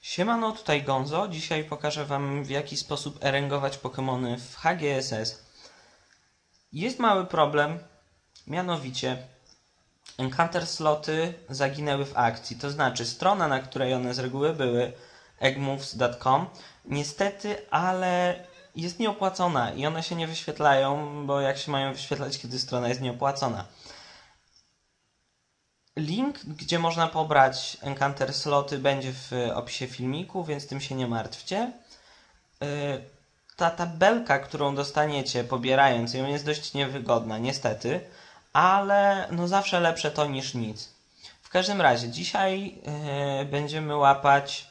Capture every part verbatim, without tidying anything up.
Siemano, tutaj Gonzo. Dzisiaj pokażę Wam, w jaki sposób erengować Pokemony w H G S S. Jest mały problem, mianowicie Encounter sloty zaginęły w akcji. To znaczy strona, na której one z reguły były, eggmoves kropka com, niestety, ale jest nieopłacona i one się nie wyświetlają, bo jak się mają wyświetlać, kiedy strona jest nieopłacona. Link, gdzie można pobrać Encounter sloty, będzie w opisie filmiku, więc tym się nie martwcie. Ta tabelka, którą dostaniecie pobierając ją, jest dość niewygodna, niestety, ale no zawsze lepsze to niż nic. W każdym razie, dzisiaj yy, będziemy łapać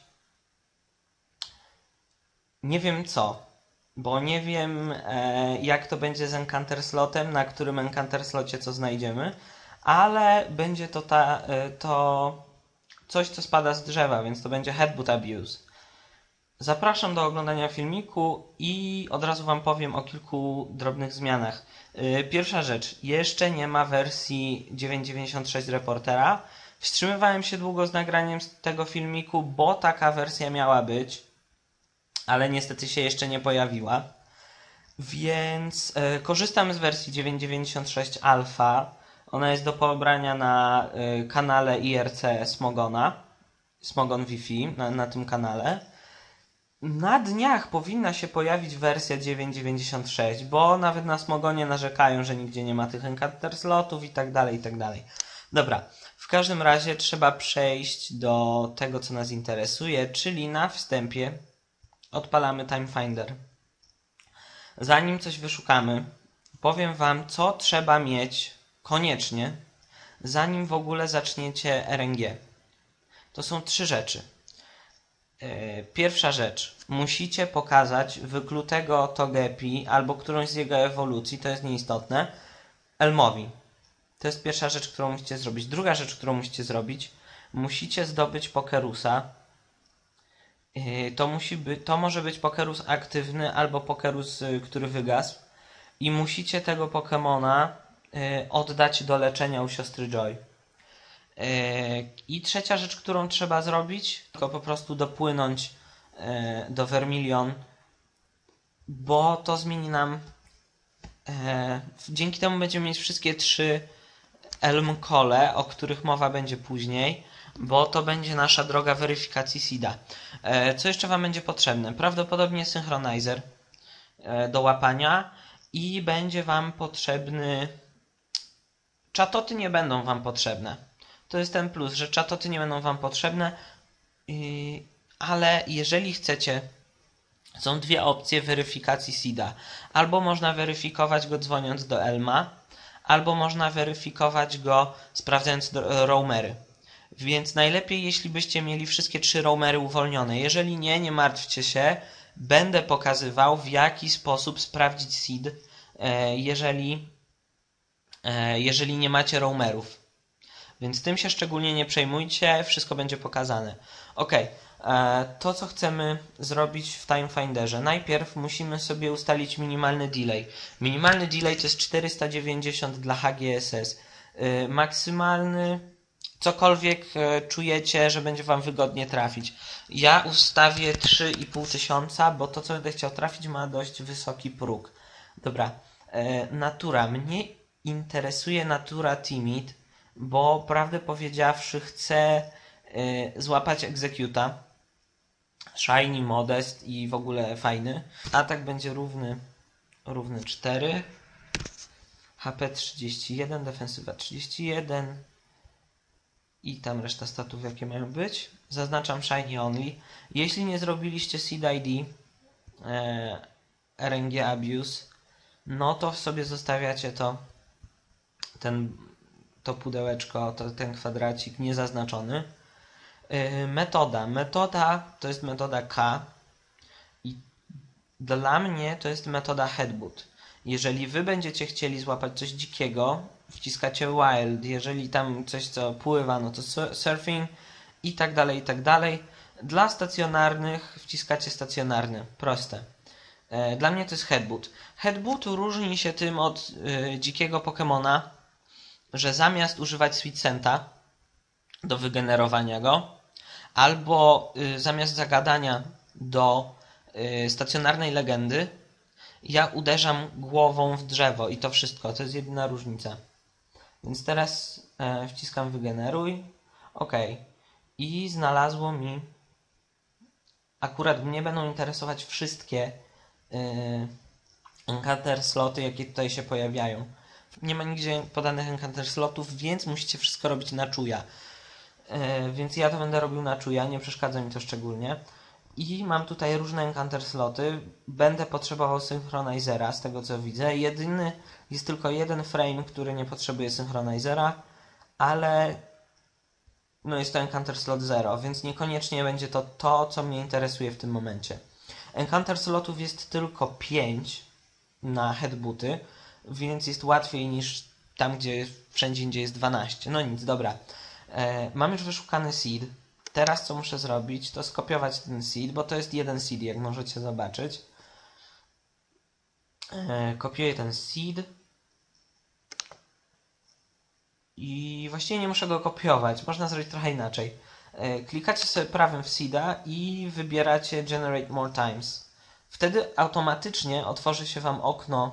nie wiem co, bo nie wiem yy, jak to będzie z Encounter slotem, na którym Encounter slocie co znajdziemy, ale będzie to, ta, yy, to coś, co spada z drzewa, więc to będzie Headbutt Abuse. Zapraszam do oglądania filmiku i od razu Wam powiem o kilku drobnych zmianach. Pierwsza rzecz, jeszcze nie ma wersji dziewięć dziewięćdziesiąt sześć Reportera. Wstrzymywałem się długo z nagraniem tego filmiku, bo taka wersja miała być, ale niestety się jeszcze nie pojawiła. Więc y, korzystam z wersji dziewięć dziewięćdziesiąt sześć Alpha. Ona jest do pobrania na y, kanale I R C Smogona, Smogon Wi-Fi, na, na tym kanale. Na dniach powinna się pojawić wersja dziewięć dziewięćdziesiąt sześć, bo nawet na Smogonie narzekają, że nigdzie nie ma tych Encounter slotów i tak dalej, i tak dalej. Dobra, w każdym razie trzeba przejść do tego, co nas interesuje, czyli na wstępie odpalamy Time Finder. Zanim coś wyszukamy, powiem Wam, co trzeba mieć koniecznie, zanim w ogóle zaczniecie R N G. To są trzy rzeczy. Pierwsza rzecz. Musicie pokazać wyklutego Togepi albo którąś z jego ewolucji, to jest nieistotne, Elmowi. To jest pierwsza rzecz, którą musicie zrobić. Druga rzecz, którą musicie zrobić, musicie zdobyć Pokerusa. To, musi być, to może być Pokerus aktywny albo Pokerus, który wygasł. I musicie tego Pokemona oddać do leczenia u siostry Joy. I trzecia rzecz, którą trzeba zrobić, to po prostu dopłynąć do Vermilion, bo to zmieni nam, dzięki temu będziemy mieć wszystkie trzy Elm Cole, o których mowa będzie później, bo to będzie nasza droga weryfikacji seeda. Co jeszcze Wam będzie potrzebne? Prawdopodobnie synchronizer do łapania i będzie Wam potrzebny, czatoty nie będą Wam potrzebne. To jest ten plus, że czatoty nie będą Wam potrzebne, yy, ale jeżeli chcecie, są dwie opcje weryfikacji seeda. Albo można weryfikować go dzwoniąc do Elma, albo można weryfikować go sprawdzając do, roamery. Więc najlepiej, jeśli byście mieli wszystkie trzy roamery uwolnione. Jeżeli nie, nie martwcie się, będę pokazywał, w jaki sposób sprawdzić seed, yy, jeżeli, yy, jeżeli nie macie roamerów. Więc tym się szczególnie nie przejmujcie, wszystko będzie pokazane. Ok, to co chcemy zrobić w Time Finderze. Najpierw musimy sobie ustalić minimalny delay. Minimalny delay to jest czterysta dziewięćdziesiąt dla H G S S. Maksymalny, cokolwiek czujecie, że będzie Wam wygodnie trafić. Ja ustawię trzy i pół tysiąca, bo to co będę chciał trafić ma dość wysoki próg. Dobra, natura. Mnie interesuje natura timid, bo prawdę powiedziawszy chcę y, złapać Executa, shiny, modest i w ogóle fajny. Atak będzie równy, równy cztery, H P trzydzieści jeden, defensywa trzydzieści jeden i tam reszta statów jakie mają być. Zaznaczam shiny only. Jeśli nie zrobiliście seed I D y, R N G Abuse, no to sobie zostawiacie to, ten to pudełeczko, to ten kwadracik niezaznaczony. Yy, metoda. Metoda to jest metoda K i dla mnie to jest metoda Headbutt. Jeżeli Wy będziecie chcieli złapać coś dzikiego, wciskacie Wild, jeżeli tam coś co pływa, no to Surfing i tak dalej, i tak dalej. Dla stacjonarnych wciskacie stacjonarny. Proste. Yy, dla mnie to jest Headbutt. Headbutt różni się tym od yy, dzikiego Pokemona, że zamiast używać Sweet Scenta do wygenerowania go, albo y, zamiast zagadania do y, stacjonarnej legendy, ja uderzam głową w drzewo i to wszystko. To jest jedyna różnica. Więc teraz e, wciskam wygeneruj. OK. I znalazło mi... Akurat mnie będą interesować wszystkie yy, encounter sloty, jakie tutaj się pojawiają. Nie ma nigdzie podanych encounter slotów, więc musicie wszystko robić na czuja. Yy, więc ja to będę robił na czuja, nie przeszkadza mi to szczególnie. I mam tutaj różne encounter sloty. Będę potrzebował synchronizera, z tego co widzę. Jedyny, jest tylko jeden frame, który nie potrzebuje synchronizera, ale no jest to encounter slot zero, więc niekoniecznie będzie to to, co mnie interesuje w tym momencie. Encounter slotów jest tylko pięć na headbooty, więc jest łatwiej niż tam, gdzie wszędzie indziej jest dwanaście. No nic, dobra. E, mam już wyszukany seed. Teraz co muszę zrobić, to skopiować ten seed, bo to jest jeden seed, jak możecie zobaczyć. E, kopiuję ten seed. I właściwie nie muszę go kopiować. Można zrobić trochę inaczej. E, klikacie sobie prawym w seeda i wybieracie Generate More Times. Wtedy automatycznie otworzy się Wam okno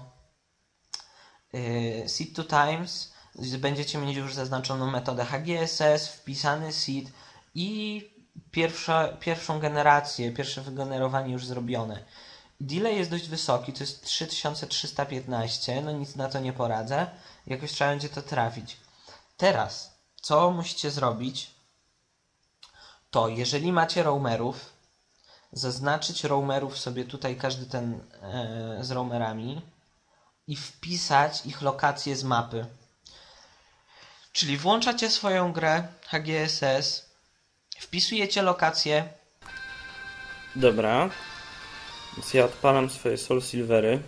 e, Seed to Times. Będziecie mieć już zaznaczoną metodę H G S S, wpisany seed i pierwsza, pierwszą generację, pierwsze wygenerowanie już zrobione. Delay jest dość wysoki, to jest trzy tysiące trzysta piętnaście, no nic na to nie poradzę. Jakoś trzeba będzie to trafić. Teraz, co musicie zrobić, to jeżeli macie roamerów, zaznaczyć roamerów sobie tutaj, każdy ten e, z roamerami i wpisać ich lokację z mapy. Czyli włączacie swoją grę H G S S, wpisujecie lokację. Dobra, więc ja odpalam swoje Soul Silvery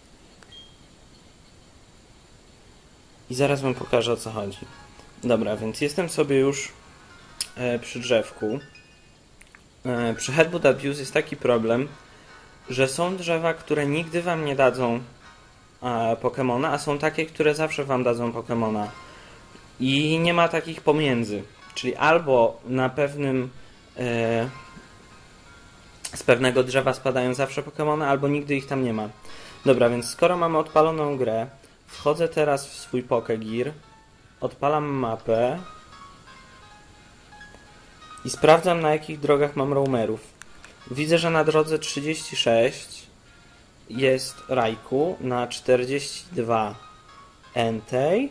i zaraz Wam pokażę, o co chodzi. Dobra, więc jestem sobie już e, przy drzewku. E, przy Headbutt Abuse jest taki problem, że są drzewa, które nigdy Wam nie dadzą e, Pokemona, a są takie, które zawsze Wam dadzą Pokemona. I nie ma takich pomiędzy. Czyli albo na pewnym e, z pewnego drzewa spadają zawsze Pokemony, albo nigdy ich tam nie ma. Dobra, więc skoro mamy odpaloną grę, wchodzę teraz w swój Pokegear, odpalam mapę i sprawdzam, na jakich drogach mam roamerów. Widzę, że na drodze trzydzieści sześć jest Raikou, na czterdzieści dwa Entei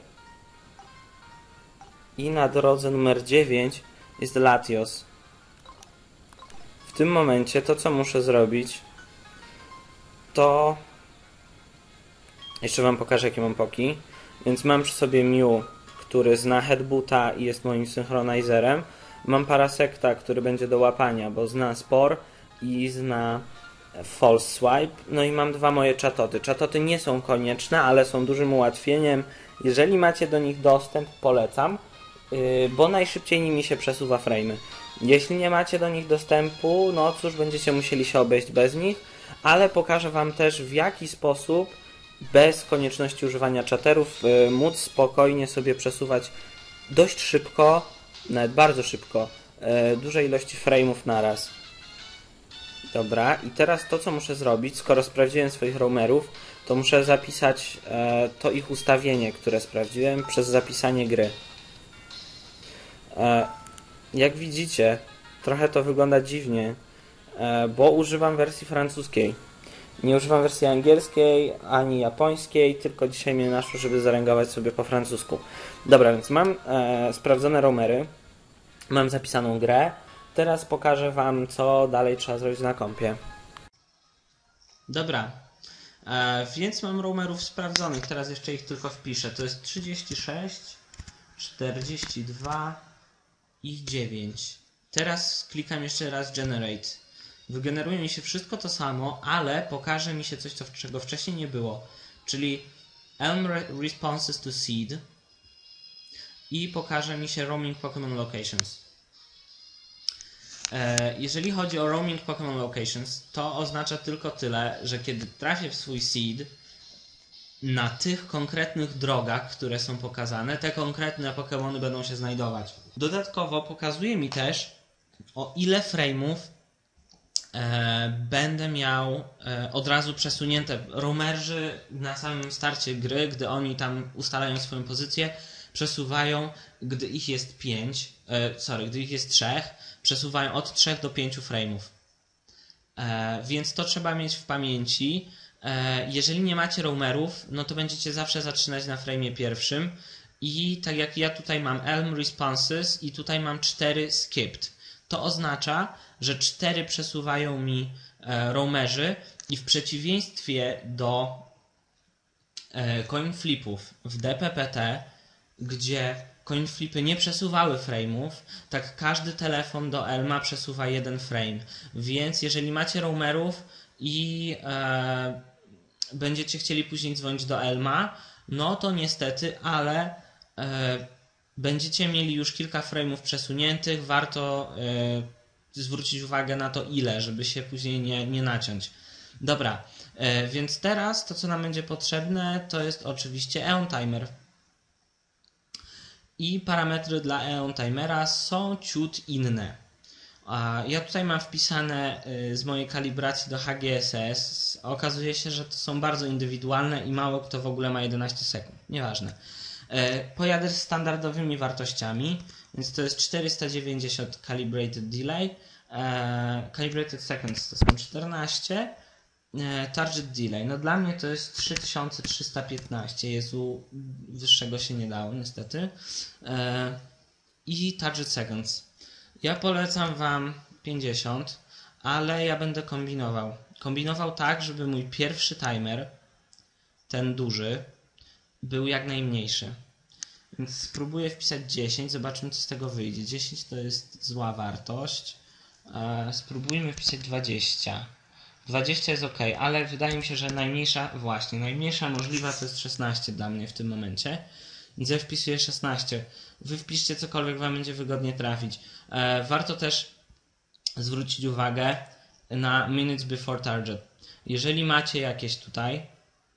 i na drodze numer dziewięć jest Latios. W tym momencie to, co muszę zrobić, to... Jeszcze Wam pokażę, jakie mam poki. Więc mam przy sobie Mew, który zna Headbuta i jest moim synchronizerem. Mam Parasecta, który będzie do łapania, bo zna Spore i zna False Swipe. No i mam dwa moje czatoty. Czatoty nie są konieczne, ale są dużym ułatwieniem. Jeżeli macie do nich dostęp, polecam, bo najszybciej nimi się przesuwa frame'y. Jeśli nie macie do nich dostępu, no cóż, będziecie musieli się obejść bez nich, ale pokażę Wam też, w jaki sposób bez konieczności używania czaterów yy, móc spokojnie sobie przesuwać dość szybko, nawet bardzo szybko, yy, duże ilości frame'ów naraz. Dobra, i teraz to, co muszę zrobić, skoro sprawdziłem swoich roamerów, to muszę zapisać yy, to ich ustawienie, które sprawdziłem, przez zapisanie gry. Yy, jak widzicie, trochę to wygląda dziwnie, yy, bo używam wersji francuskiej. Nie używam wersji angielskiej, ani japońskiej, tylko dzisiaj mnie naszło, żeby zaręgować sobie po francusku. Dobra, więc mam e, sprawdzone roamery, mam zapisaną grę. Teraz pokażę Wam, co dalej trzeba zrobić na kompie. Dobra, e, więc mam roamerów sprawdzonych, teraz jeszcze ich tylko wpiszę. To jest trzydzieści sześć, czterdzieści dwa i dziewięć. Teraz klikam jeszcze raz Generate. Wygeneruje mi się wszystko to samo, ale pokaże mi się coś, co, czego wcześniej nie było. Czyli Elm Responses to Seed i pokaże mi się Roaming Pokémon Locations. E, jeżeli chodzi o Roaming Pokémon Locations, to oznacza tylko tyle, że kiedy trafię w swój Seed, na tych konkretnych drogach, które są pokazane, te konkretne Pokémony będą się znajdować. Dodatkowo pokazuje mi też o ile frame'ów e, będę miał e, od razu przesunięte. Roamerzy na samym starcie gry, gdy oni tam ustalają swoją pozycję, przesuwają, gdy ich jest pięć, e, sorry, gdy ich jest trzech, przesuwają od trzech do pięciu frame'ów. E, więc to trzeba mieć w pamięci. E, jeżeli nie macie roamerów, no to będziecie zawsze zaczynać na frame'ie pierwszym. I tak jak ja tutaj mam Elm Responses i tutaj mam cztery Skipped. To oznacza, że cztery przesuwają mi e, roamerzy i w przeciwieństwie do e, coin flipów w D P P T, gdzie coin flipy nie przesuwały frame'ów, tak każdy telefon do Elma przesuwa jeden frame. Więc jeżeli macie roamerów i e, będziecie chcieli później dzwonić do Elma, no to niestety, ale e, będziecie mieli już kilka frame'ów przesuniętych. Warto e, zwrócić uwagę na to ile, żeby się później nie, nie naciąć. Dobra, e, więc teraz to, co nam będzie potrzebne, to jest oczywiście E O N Timer. I parametry dla E O N Timera są ciut inne. Ja tutaj mam wpisane z mojej kalibracji do H G S S. Okazuje się, że to są bardzo indywidualne i mało kto w ogóle ma jedenaście sekund. Nieważne. Pojadę z standardowymi wartościami, więc to jest czterysta dziewięćdziesiąt calibrated delay. Calibrated seconds to są czternaście. Target delay. No dla mnie to jest trzy tysiące trzysta piętnaście. Jezu, wyższego się nie dało niestety. I target seconds. Ja polecam Wam pięćdziesiąt, ale ja będę kombinował. Kombinował tak, żeby mój pierwszy timer, ten duży, był jak najmniejszy. Więc spróbuję wpisać dziesięć, zobaczymy co z tego wyjdzie. dziesięć to jest zła wartość. Spróbujmy wpisać dwadzieścia. dwadzieścia jest ok, ale wydaje mi się, że najmniejsza, właśnie, najmniejsza możliwa to jest szesnaście dla mnie w tym momencie. Więc ja wpisuję szesnaście. Wy wpiszcie cokolwiek Wam będzie wygodnie trafić. E, warto też zwrócić uwagę na minutes before target. Jeżeli macie jakieś tutaj,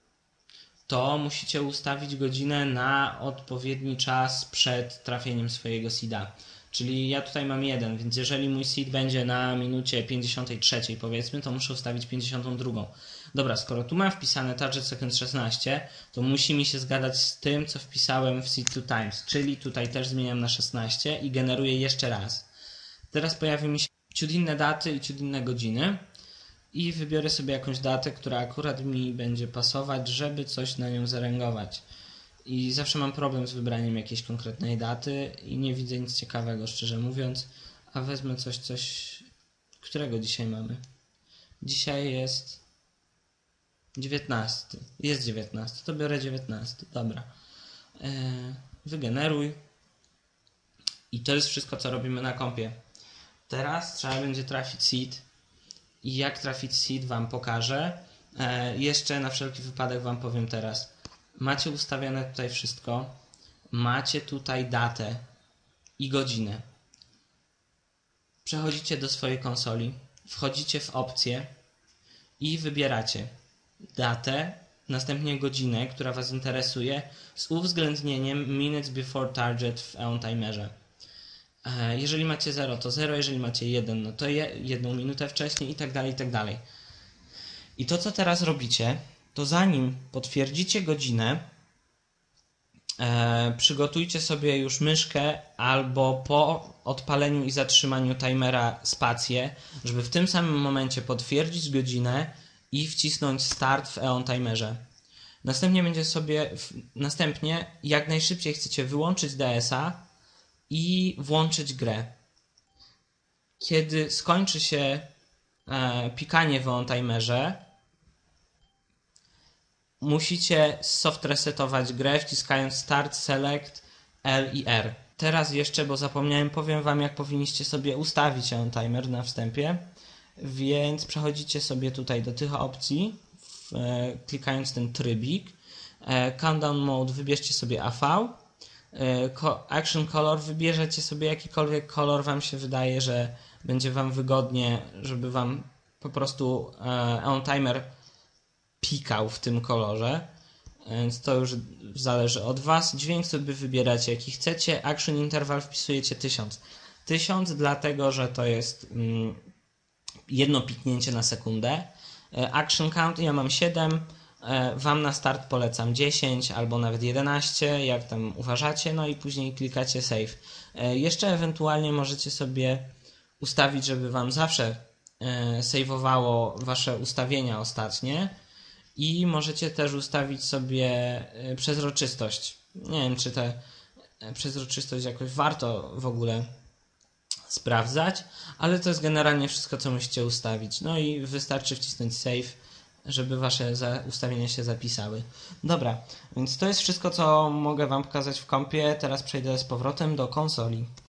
to musicie ustawić godzinę na odpowiedni czas przed trafieniem swojego seeda. Czyli ja tutaj mam jeden, więc jeżeli mój seed będzie na minucie pięćdziesiątej trzeciej powiedzmy, to muszę ustawić pięćdziesiątą drugą. Dobra, skoro tu mam wpisane target second szesnaście, to musi mi się zgadać z tym, co wpisałem w seed two times, czyli tutaj też zmieniam na szesnaście i generuję jeszcze raz. Teraz pojawi mi się ciut inne daty i ciut inne godziny i wybiorę sobie jakąś datę, która akurat mi będzie pasować, żeby coś na nią zaręgować. I zawsze mam problem z wybraniem jakiejś konkretnej daty i nie widzę nic ciekawego, szczerze mówiąc. A wezmę coś, coś... Którego dzisiaj mamy? Dzisiaj jest dziewiętnasty. Jest dziewiętnasty. To biorę dziewiętnasty. Dobra. Eee, wygeneruj. I to jest wszystko, co robimy na kompie. Teraz trzeba będzie trafić seed. I jak trafić seed Wam pokażę. Eee, jeszcze na wszelki wypadek Wam powiem teraz. Macie ustawione tutaj wszystko. Macie tutaj datę i godzinę. Przechodzicie do swojej konsoli. Wchodzicie w opcje i wybieracie datę, następnie godzinę, która Was interesuje, z uwzględnieniem minutes before target w E O N Timerze. Jeżeli macie zero, to zero, jeżeli macie jeden, no to jedną minutę wcześniej i tak dalej, i tak dalej. I to, co teraz robicie, to zanim potwierdzicie godzinę, e, przygotujcie sobie już myszkę albo po odpaleniu i zatrzymaniu timera spację, żeby w tym samym momencie potwierdzić godzinę i wcisnąć start w E O N Timerze. Następnie będzie sobie, w, następnie jak najszybciej chcecie wyłączyć D S A i włączyć grę. Kiedy skończy się e, pikanie w E O N Timerze, musicie soft resetować grę, wciskając Start, Select, L i R. Teraz jeszcze, bo zapomniałem, powiem Wam, jak powinniście sobie ustawić E O N Timer na wstępie. Więc przechodzicie sobie tutaj do tych opcji, w, e, klikając ten trybik. E, countdown Mode wybierzcie sobie A V. E, action Color wybierzecie sobie jakikolwiek kolor Wam się wydaje, że będzie Wam wygodnie, żeby Wam po prostu e, E O N Timer pikał w tym kolorze, więc to już zależy od Was. Dźwięk sobie wybieracie jaki chcecie, Action Interval wpisujecie tysiąc. tysiąc, dlatego że to jest mm, jedno piknięcie na sekundę. Action count ja mam siedem, wam na start polecam dziesięć albo nawet jedenaście, jak tam uważacie, no i później klikacie save. Jeszcze ewentualnie możecie sobie ustawić, żeby wam zawsze saveowało wasze ustawienia ostatnie i możecie też ustawić sobie przezroczystość. Nie wiem, czy tę przezroczystość jakoś warto w ogóle sprawdzać, ale to jest generalnie wszystko, co musicie ustawić. No i wystarczy wcisnąć save, żeby wasze ustawienia się zapisały. Dobra, więc to jest wszystko, co mogę wam pokazać w kompie. Teraz przejdę z powrotem do konsoli.